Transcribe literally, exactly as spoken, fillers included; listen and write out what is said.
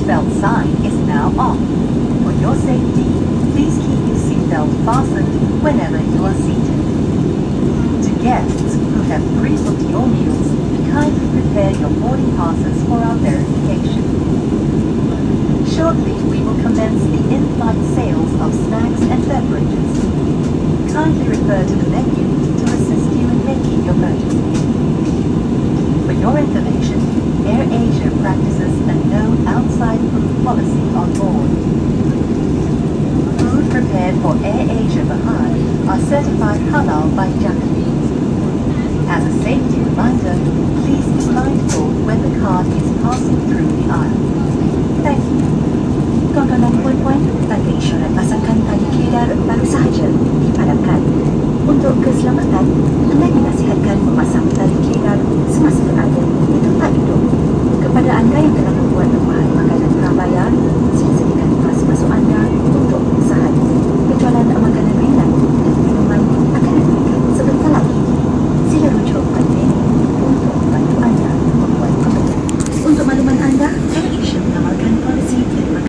seatbelt sign is now off. For your safety, please keep your seatbelt fastened whenever you are seated. To guests who have pre-booked your meals, kindly prepare your boarding passes for our verification. Shortly, we will commence the in-flight sales of snacks and beverages. Kindly refer to the menu to assist you in making your purchases. For your information, AirAsia practices a no outside food policy on board. Food prepared for AirAsia Bahad are certified halal by Jakarta. As a safety reminder, please be mindful when the cart is passing through the aisle. Thank you. Tuan-tuan dan puan-puan, tanda isyarat pasangkan tali kedar baru sahaja dipadamkan. Untuk keselamatan, anda dinasihatkan memasang tali kedar semasa berada di tempat duduk. Kepada anda yang telah membuat tempahan makanan prabayar, sila sediakan pas masuk anda untuk